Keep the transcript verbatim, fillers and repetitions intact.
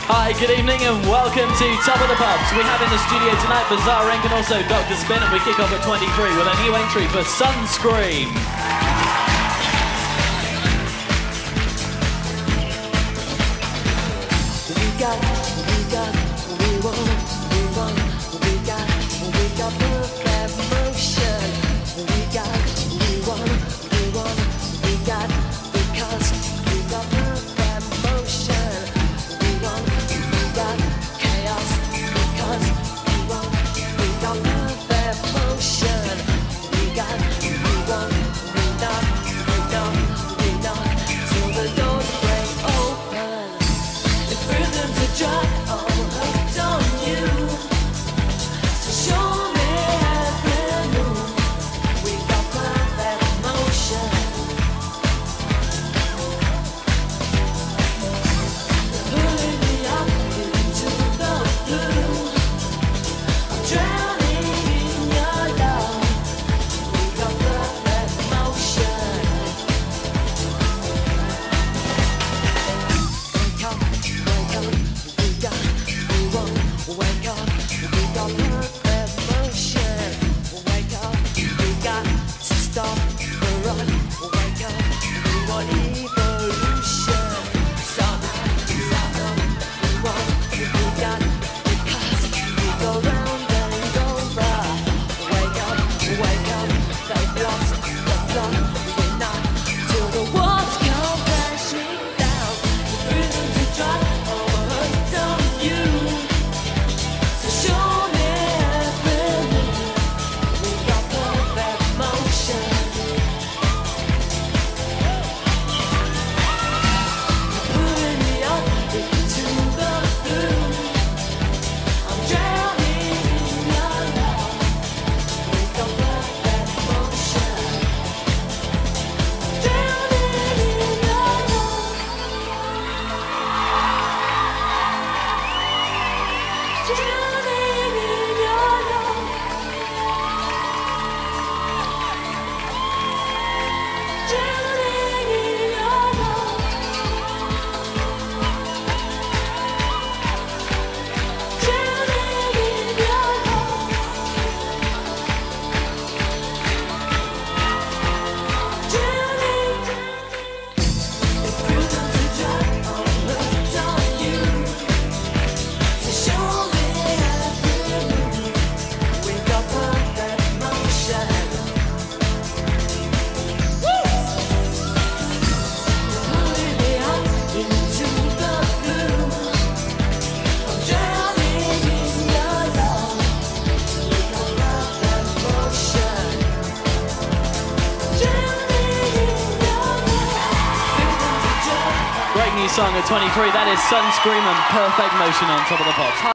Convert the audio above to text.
Hi, good evening and welcome to Top of the Pops. We have in the studio tonight Bizarre Inc and also Doctor Spin, and we kick off at twenty-three with a new entry for Sunscreem. We got, we got, we want, we want, we got, we got perfect motion. We got, we want, we want, we got, because we got perfect motion. We want, we got chaos, because we want, we got perfect motion. We got, we want, we knock, we knock, we knock, till the doors break open. If rhythms are dry, I'm hooked on you. So show me every move. We got perfect motion. Pulling me up into the blue. I'm drowning in your love. We got perfect motion. Wake up, wake up, we got, we want, wake up, we got perfect motion. Wake up, we got to stop the run. Wake up, we want evolution. Stop, stop, we want, we got, because we go round and over. Wake up, wake up, they've lost the plot. We're not till the walls come crashing down. The rhythms are dry, I'm hooked on you. So show me everything. We got perfect motion. Pulling me up into the blue. I'm drowning in your love. We got perfect motion. Drowning in your love. Drowning in your love. Drowning in your love. Drowning in your love. Drowning. If rhythms are dry, I'm hooked on you. So show me everything. We got perfect motion. Pulling me up into the blue. I'm drowning in your love. We got perfect motion. Drowning in your love. Rhythms are dry. Great new song at twenty-three. That is Sunscreem and Perfect Motion on Top of the Pops.